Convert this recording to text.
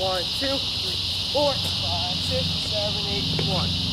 1, 2, 3, 4, 5, 6, 7, 8, 1.